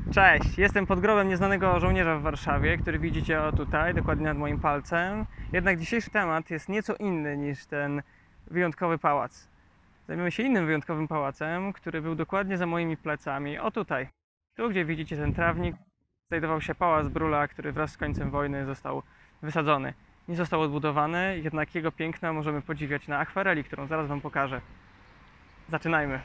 Cześć, jestem pod grobem nieznanego żołnierza w Warszawie, który widzicie tutaj, dokładnie nad moim palcem. Jednak dzisiejszy temat jest nieco inny niż ten wyjątkowy pałac. Zajmiemy się innym wyjątkowym pałacem, który był dokładnie za moimi plecami. O tutaj, tu gdzie widzicie ten trawnik, znajdował się pałac Brühla, który wraz z końcem wojny został wysadzony. Nie został odbudowany, jednak jego piękna możemy podziwiać na akwareli, którą zaraz wam pokażę. Zaczynajmy.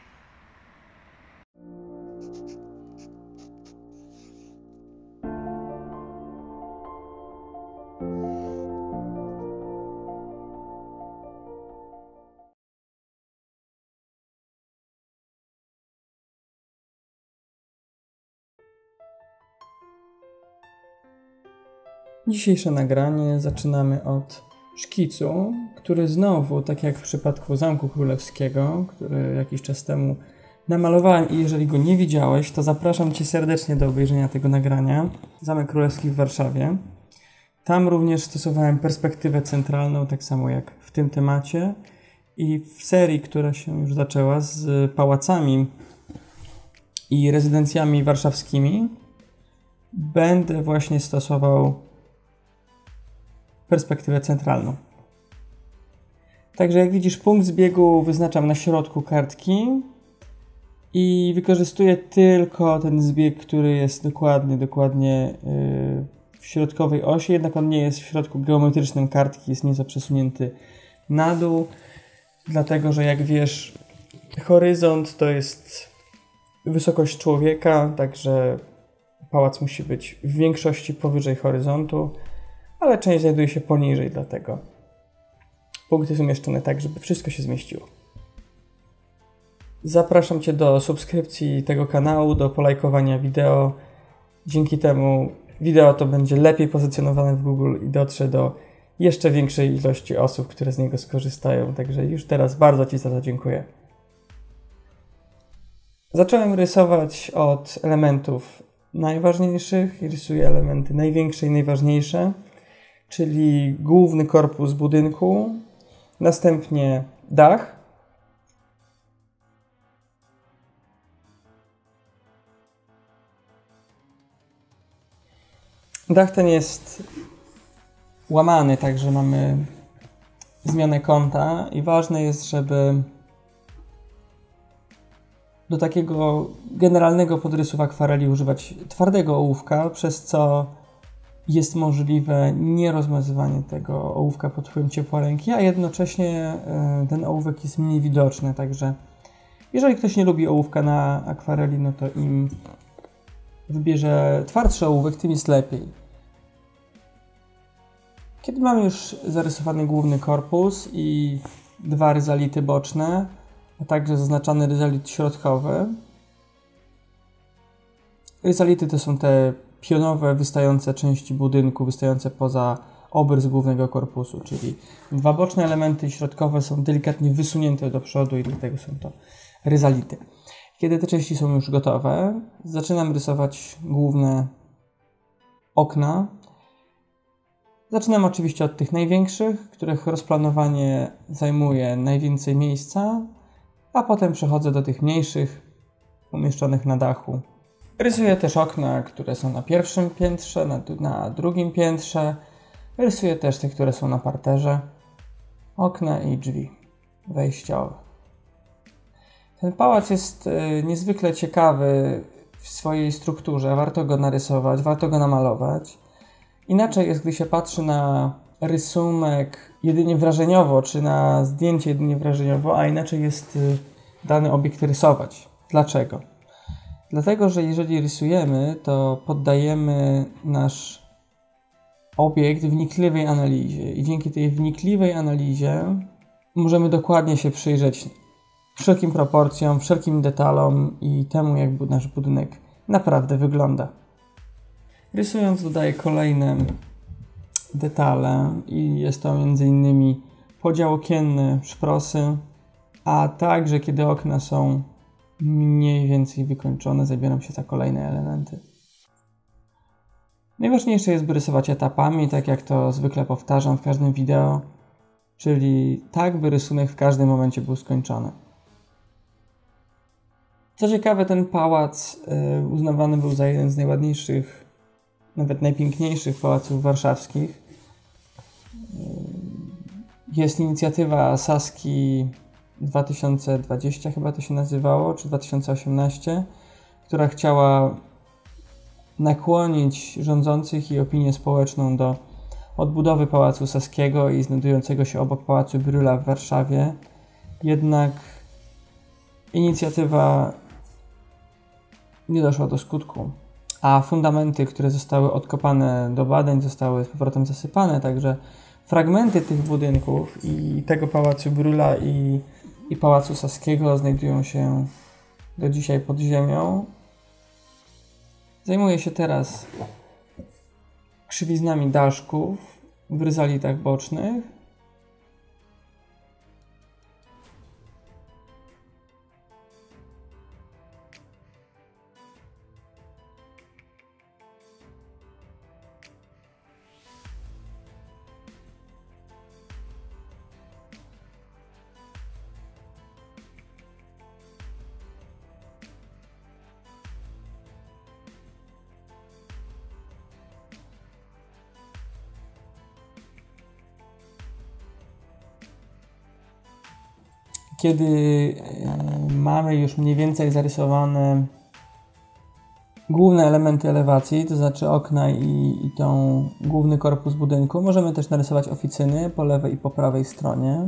Dzisiejsze nagranie zaczynamy od szkicu, który znowu, tak jak w przypadku Zamku Królewskiego, który jakiś czas temu namalowałem i jeżeli go nie widziałeś, to zapraszam Cię serdecznie do obejrzenia tego nagrania. Zamek Królewski w Warszawie. Tam również stosowałem perspektywę centralną, tak samo jak w tym temacie. I w serii, która się już zaczęła z pałacami i rezydencjami warszawskimi, będę właśnie stosował perspektywę centralną. Także jak widzisz, punkt zbiegu wyznaczam na środku kartki i wykorzystuję tylko ten zbieg, który jest dokładnie w środkowej osi, jednak on nie jest w środku geometrycznym kartki, jest nieco przesunięty na dół, dlatego że jak wiesz, horyzont to jest wysokość człowieka, także pałac musi być w większości powyżej horyzontu, ale część znajduje się poniżej, dlatego punkty są umieszczone tak, żeby wszystko się zmieściło. Zapraszam Cię do subskrypcji tego kanału, do polajkowania wideo. Dzięki temu wideo to będzie lepiej pozycjonowane w Google i dotrze do jeszcze większej ilości osób, które z niego skorzystają. Także już teraz bardzo Ci za to dziękuję. Zacząłem rysować od elementów najważniejszych. Rysuję elementy największe i najważniejsze, czyli główny korpus budynku, następnie dach, dach ten jest łamany, także mamy zmianę kąta i ważne jest, żeby do takiego generalnego podrysu w akwareli używać twardego ołówka, przez co jest możliwe nierozmazywanie tego ołówka pod wpływem ciepła ręki, a jednocześnie ten ołówek jest mniej widoczny, także jeżeli ktoś nie lubi ołówka na akwareli, no to im wybierze twardszy ołówek, tym jest lepiej. Kiedy mamy już zarysowany główny korpus i dwa ryzality boczne, a także zaznaczany ryzalit środkowy. Ryzality to są te pionowe, wystające części budynku, wystające poza obrys głównego korpusu, czyli dwa boczne elementy środkowe są delikatnie wysunięte do przodu i dlatego są to ryzality. Kiedy te części są już gotowe, zaczynam rysować główne okna. Zaczynam oczywiście od tych największych, których rozplanowanie zajmuje najwięcej miejsca, a potem przechodzę do tych mniejszych, umieszczonych na dachu. Rysuję też okna, które są na pierwszym piętrze, na drugim piętrze. Rysuję też te, które są na parterze. Okna i drzwi wejściowe. Ten pałac jest niezwykle ciekawy w swojej strukturze. Warto go narysować, warto go namalować. Inaczej jest, gdy się patrzy na rysunek jedynie wrażeniowo, czy na zdjęcie jedynie wrażeniowo, a inaczej jest dany obiekt rysować. Dlaczego? Dlatego, że jeżeli rysujemy, to poddajemy nasz obiekt wnikliwej analizie i dzięki tej wnikliwej analizie możemy dokładnie się przyjrzeć wszelkim proporcjom, wszelkim detalom i temu, jak nasz budynek naprawdę wygląda. Rysując dodaję kolejne detale i jest to m.in. podział okienny, szprosy, a także kiedy okna są mniej więcej wykończone, zabieram się za kolejne elementy. Najważniejsze jest, by rysować etapami, tak jak to zwykle powtarzam w każdym wideo, czyli tak, by rysunek w każdym momencie był skończony. Co ciekawe, ten pałac uznawany był za jeden z najładniejszych, nawet najpiękniejszych pałaców warszawskich. Jest inicjatywa Saski 2020, chyba to się nazywało, czy 2018, która chciała nakłonić rządzących i opinię społeczną do odbudowy Pałacu Saskiego i znajdującego się obok Pałacu Brühla w Warszawie. Jednak inicjatywa nie doszła do skutku, a fundamenty, które zostały odkopane do badań, zostały z powrotem zasypane, także fragmenty tych budynków i tego Pałacu Brühla i Pałacu Saskiego znajdują się do dzisiaj pod ziemią. Zajmuję się teraz krzywiznami daszków w ryzalitach bocznych. Kiedy mamy już mniej więcej zarysowane główne elementy elewacji, to znaczy okna i tą główny korpus budynku, możemy też narysować oficyny po lewej i po prawej stronie.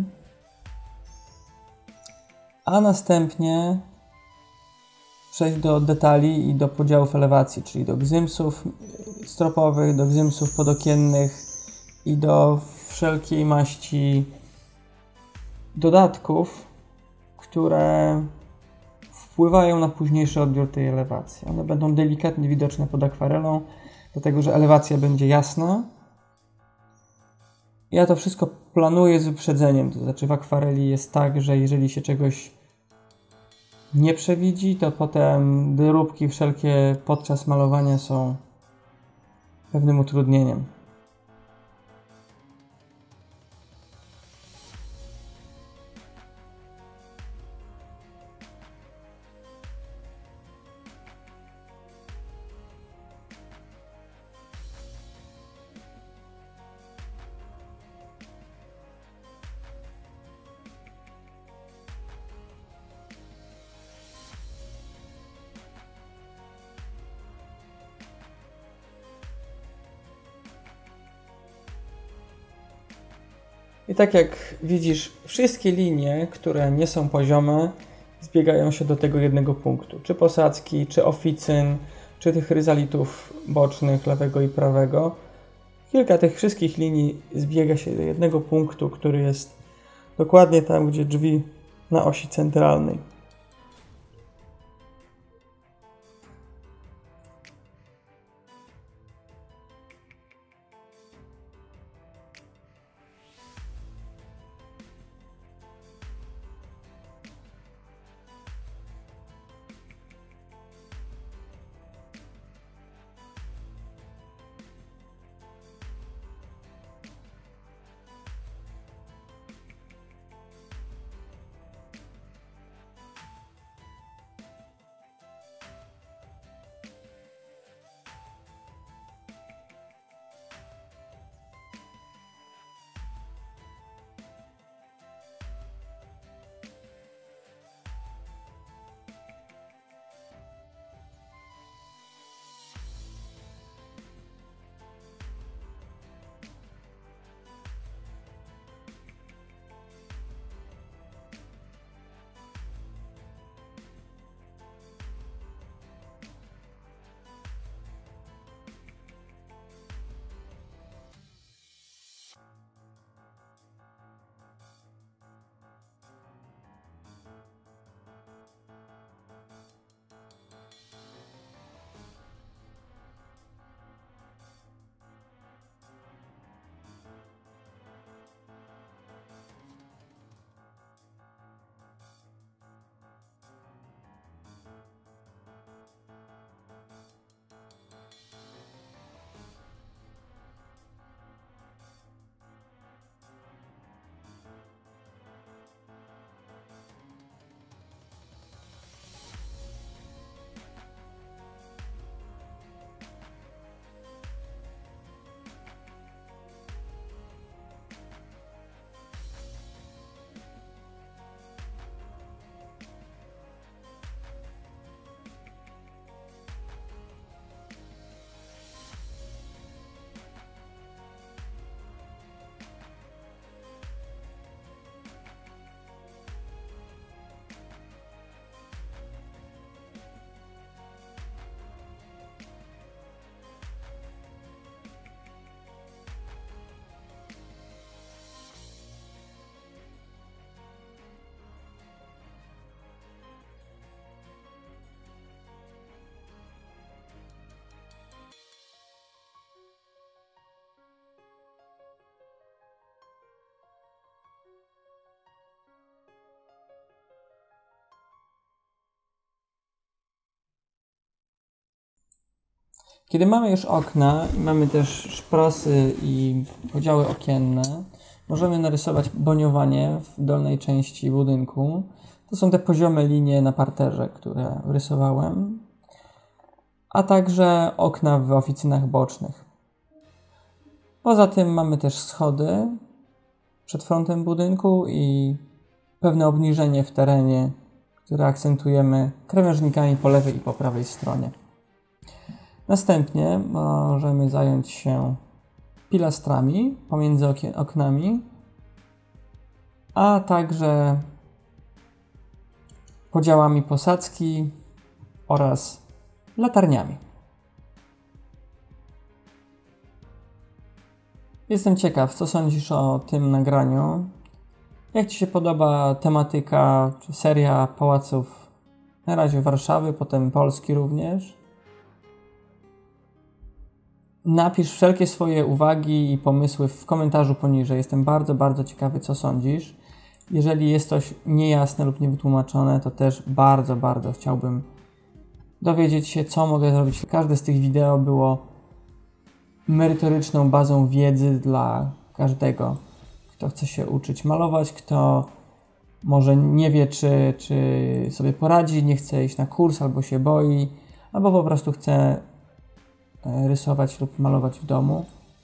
A następnie przejść do detali i do podziałów elewacji, czyli do gzymsów stropowych, do gzymsów podokiennych i do wszelkiej maści dodatków, które wpływają na późniejszy odbiór tej elewacji. One będą delikatnie widoczne pod akwarelą, dlatego że elewacja będzie jasna. Ja to wszystko planuję z wyprzedzeniem, to znaczy w akwareli jest tak, że jeżeli się czegoś nie przewidzi, to potem doróbki wszelkie podczas malowania są pewnym utrudnieniem. I tak jak widzisz, wszystkie linie, które nie są poziome, zbiegają się do tego jednego punktu. Czy posadzki, czy oficyn, czy tych ryzalitów bocznych lewego i prawego. Kilka tych wszystkich linii zbiega się do jednego punktu, który jest dokładnie tam, gdzie drzwi na osi centralnej. Kiedy mamy już okna i mamy też szprosy i podziały okienne, możemy narysować boniowanie w dolnej części budynku. To są te poziome linie na parterze, które rysowałem, a także okna w oficynach bocznych. Poza tym mamy też schody przed frontem budynku i pewne obniżenie w terenie, które akcentujemy krawężnikami po lewej i po prawej stronie. Następnie możemy zająć się pilastrami pomiędzy oknami, a także podziałami posadzki oraz latarniami. Jestem ciekaw, co sądzisz o tym nagraniu. Jak Ci się podoba tematyka czy seria pałaców, na razie Warszawy, potem Polski również? Napisz wszelkie swoje uwagi i pomysły w komentarzu poniżej. Jestem bardzo, bardzo ciekawy, co sądzisz. Jeżeli jest coś niejasne lub niewytłumaczone, to też bardzo, bardzo chciałbym dowiedzieć się, co mogę zrobić. Każde z tych wideo było merytoryczną bazą wiedzy dla każdego, kto chce się uczyć malować, kto może nie wie, czy sobie poradzi, nie chce iść na kurs, albo się boi, albo po prostu chce rysować lub malować w domu.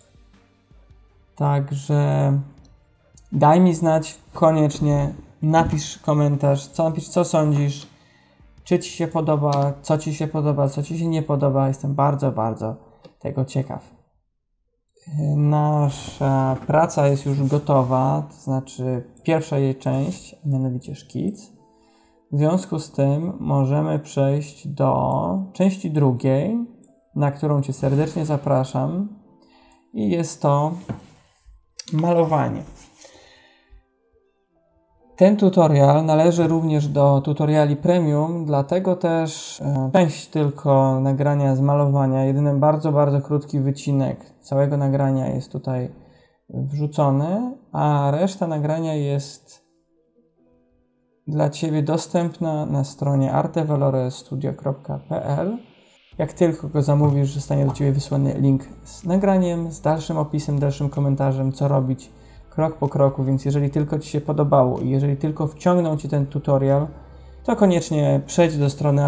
Także daj mi znać koniecznie, napisz komentarz, co sądzisz, czy Ci się podoba, co Ci się podoba, co Ci się nie podoba. Jestem bardzo, bardzo tego ciekaw. Nasza praca jest już gotowa, to znaczy pierwsza jej część, a mianowicie szkic. W związku z tym możemy przejść do części drugiej, na którą Cię serdecznie zapraszam, i jest to malowanie. Ten tutorial należy również do tutoriali premium, dlatego też część tylko nagrania z malowania, jedyny bardzo, bardzo krótki wycinek całego nagrania jest tutaj wrzucony, a reszta nagrania jest dla Ciebie dostępna na stronie artevalorestudio.pl. Jak tylko go zamówisz, zostanie do Ciebie wysłany link z nagraniem, z dalszym opisem, dalszym komentarzem, co robić krok po kroku, więc jeżeli tylko Ci się podobało i jeżeli tylko wciągnął Ci ten tutorial, to koniecznie przejdź do strony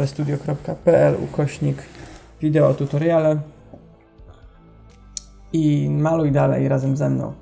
artevalorestudio.pl/wideo tutoriale i maluj dalej razem ze mną.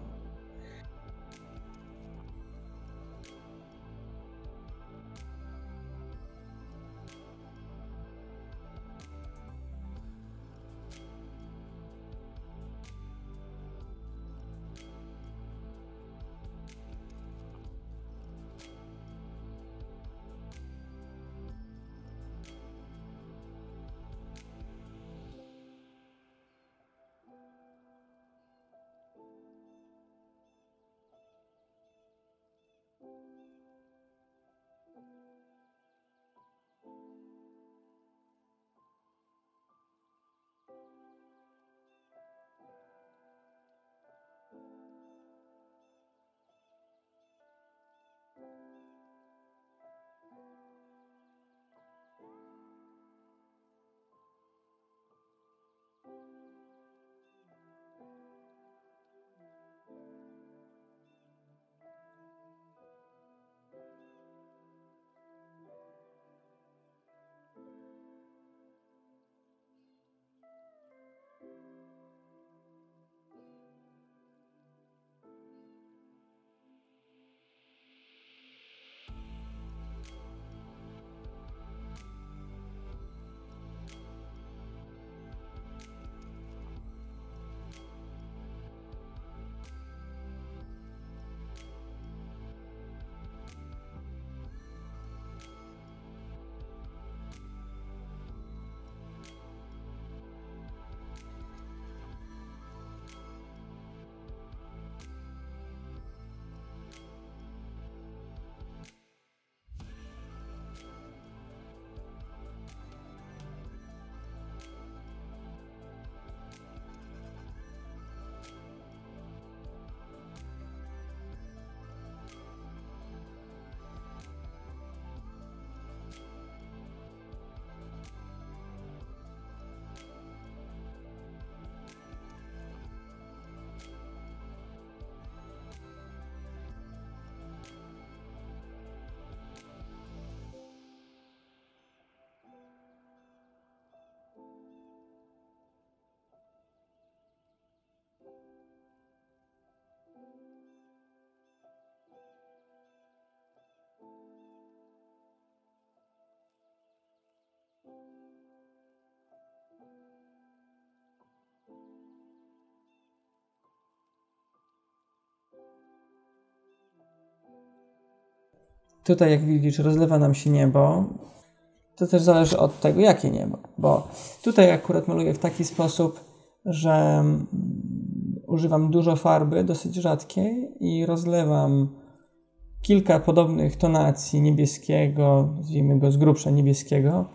Tutaj, jak widzisz, rozlewa nam się niebo. To też zależy od tego, jakie niebo. Bo tutaj akurat maluję w taki sposób, że używam dużo farby, dosyć rzadkiej i rozlewam kilka podobnych tonacji niebieskiego, nazwijmy go z grubsza niebieskiego,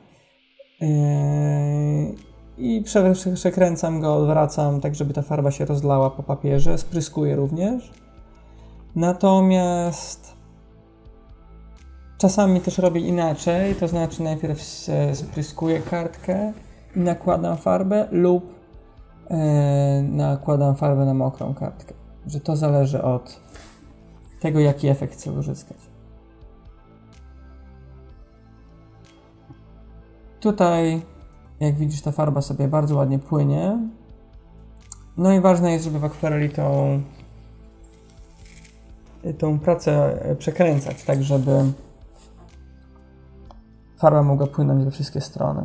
i przekręcam go, odwracam, tak żeby ta farba się rozlała po papierze, spryskuję również. Natomiast czasami też robię inaczej, to znaczy najpierw spryskuję kartkę i nakładam farbę lub nakładam farbę na mokrą kartkę. Że to zależy od tego, jaki efekt chcę uzyskać. Tutaj, jak widzisz, ta farba sobie bardzo ładnie płynie. No i ważne jest, żeby w akwareli tą pracę przekręcać, tak żeby farba mogła płynąć we wszystkie strony.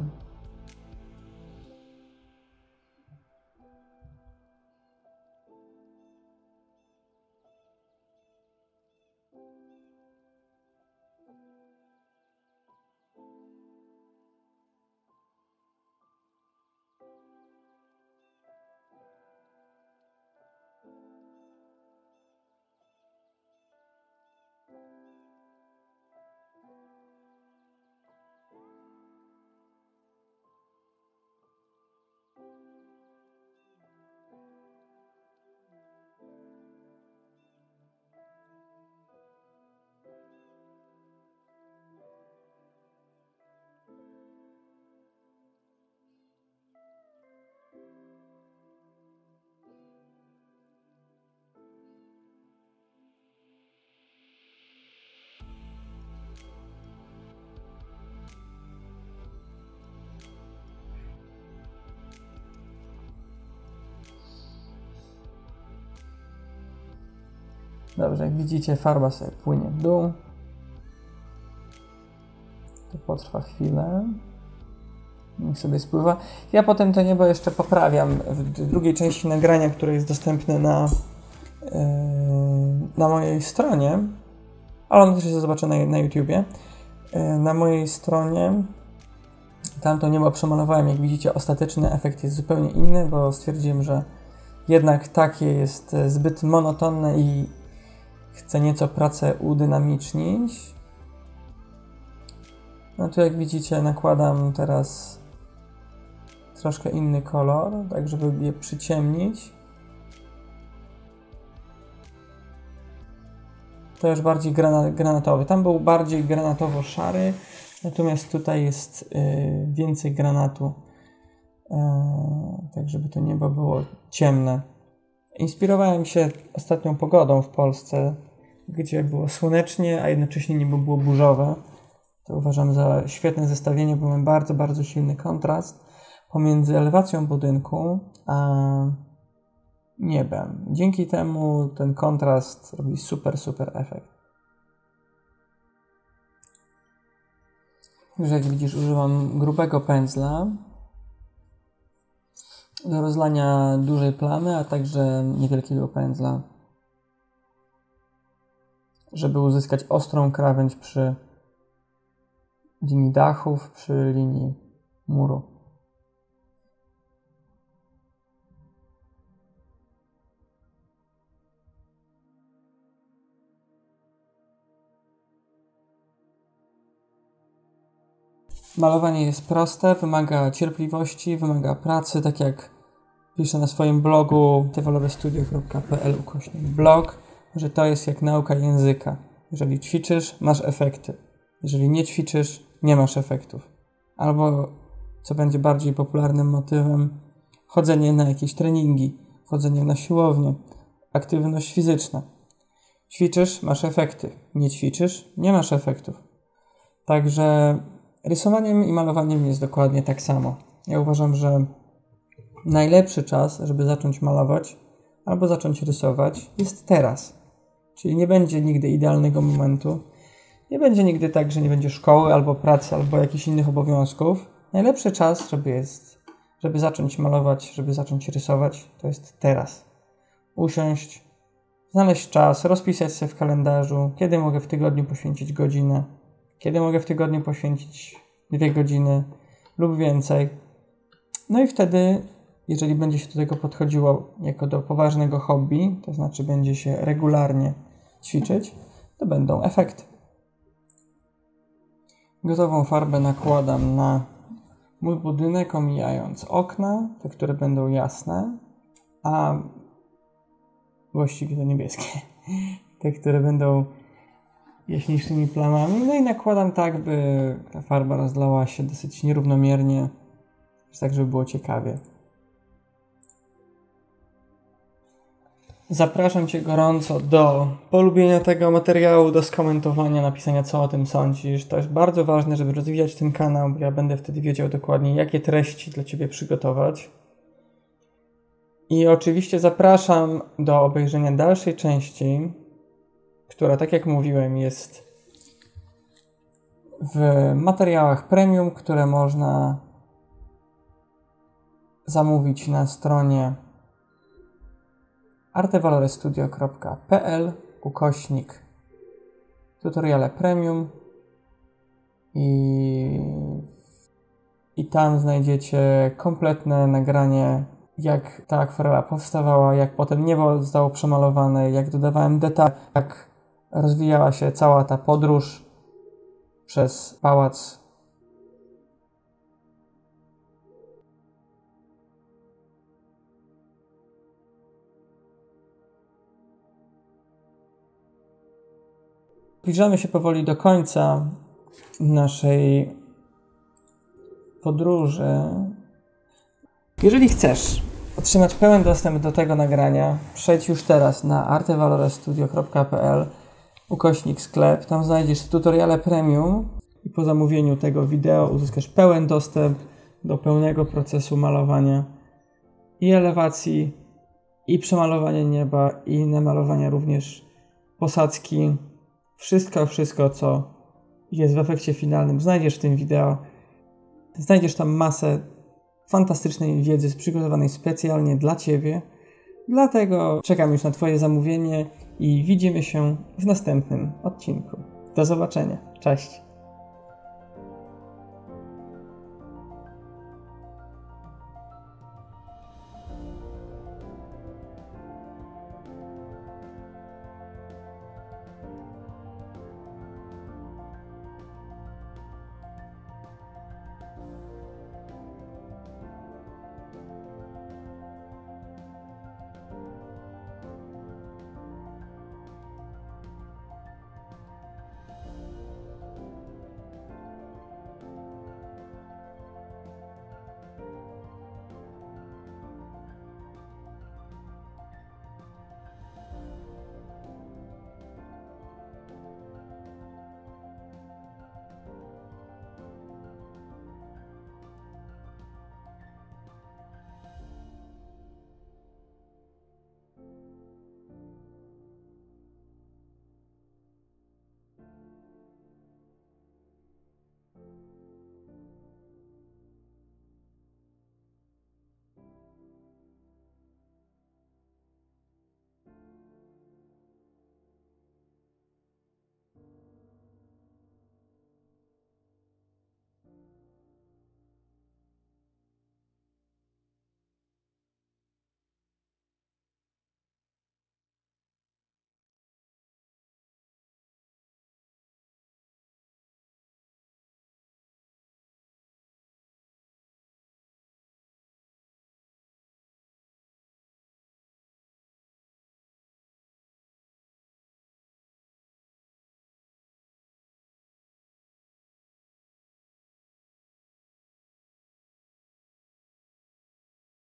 Dobrze, jak widzicie, farba sobie płynie w dół. To potrwa chwilę. Niech sobie spływa. Ja potem to niebo jeszcze poprawiam w drugiej części nagrania, które jest dostępne na mojej stronie. Ale ono też się zobaczy na YouTubie. Na mojej stronie tamto niebo przemalowałem. Jak widzicie, ostateczny efekt jest zupełnie inny, bo stwierdziłem, że jednak takie jest zbyt monotonne i chcę nieco pracę udynamicznić. No tu jak widzicie, nakładam teraz troszkę inny kolor, tak żeby je przyciemnić. To już bardziej granatowy. Tam był bardziej granatowo-szary, natomiast tutaj jest więcej granatu, tak żeby to niebo było ciemne. Inspirowałem się ostatnią pogodą w Polsce, gdzie było słonecznie, a jednocześnie niebo było burzowe. To uważam za świetne zestawienie, bo mamy bardzo, bardzo silny kontrast pomiędzy elewacją budynku a niebem. Dzięki temu ten kontrast robi super, super efekt. Już jak widzisz, używam grubego pędzla do rozlania dużej plamy, a także niewielkiego pędzla, żeby uzyskać ostrą krawędź przy linii dachów, przy linii muru. Malowanie jest proste, wymaga cierpliwości, wymaga pracy, tak jak piszę na swoim blogu tvalorestudio.pl/blog, że to jest jak nauka języka. Jeżeli ćwiczysz, masz efekty. Jeżeli nie ćwiczysz, nie masz efektów. Albo, co będzie bardziej popularnym motywem, chodzenie na jakieś treningi, chodzenie na siłownię, aktywność fizyczna. Ćwiczysz, masz efekty. Nie ćwiczysz, nie masz efektów. Także rysowaniem i malowaniem jest dokładnie tak samo. Ja uważam, że najlepszy czas, żeby zacząć malować albo zacząć rysować, jest teraz. Czyli nie będzie nigdy idealnego momentu. Nie będzie nigdy tak, że nie będzie szkoły, albo pracy, albo jakichś innych obowiązków. Najlepszy czas, żeby zacząć malować, żeby zacząć rysować, to jest teraz. Usiąść, znaleźć czas, rozpisać sobie w kalendarzu, kiedy mogę w tygodniu poświęcić godzinę, kiedy mogę w tygodniu poświęcić 2 godziny lub więcej. No i wtedy, jeżeli będzie się do tego podchodziło jako do poważnego hobby, to znaczy będzie się regularnie ćwiczyć, to będą efekty. Gotową farbę nakładam na mój budynek, omijając okna, te, które będą jasne, a właściwie to niebieskie, te, które będą jaśniejszymi plamami. No i nakładam tak, by ta farba rozlała się dosyć nierównomiernie, tak żeby było ciekawie. Zapraszam Cię gorąco do polubienia tego materiału, do skomentowania, napisania, co o tym sądzisz. To jest bardzo ważne, żeby rozwijać ten kanał, bo ja będę wtedy wiedział dokładnie, jakie treści dla Ciebie przygotować. I oczywiście zapraszam do obejrzenia dalszej części, która, tak jak mówiłem, jest w materiałach premium, które można zamówić na stronie artevalorestudio.pl/tutoriale premium i tam znajdziecie kompletne nagranie, jak ta akwarela powstawała, jak potem niebo zostało przemalowane, jak dodawałem detale, jak rozwijała się cała ta podróż przez pałac. Zbliżamy się powoli do końca naszej podróży. Jeżeli chcesz otrzymać pełen dostęp do tego nagrania, przejdź już teraz na artevalorestudio.pl/sklep. Tam znajdziesz tutoriale premium i po zamówieniu tego wideo uzyskasz pełen dostęp do pełnego procesu malowania i elewacji, i przemalowania nieba, i namalowania również posadzki. Wszystko, co jest w efekcie finalnym, znajdziesz w tym wideo. Znajdziesz tam masę fantastycznej wiedzy przygotowanej specjalnie dla Ciebie. Dlatego czekam już na Twoje zamówienie i widzimy się w następnym odcinku. Do zobaczenia. Cześć!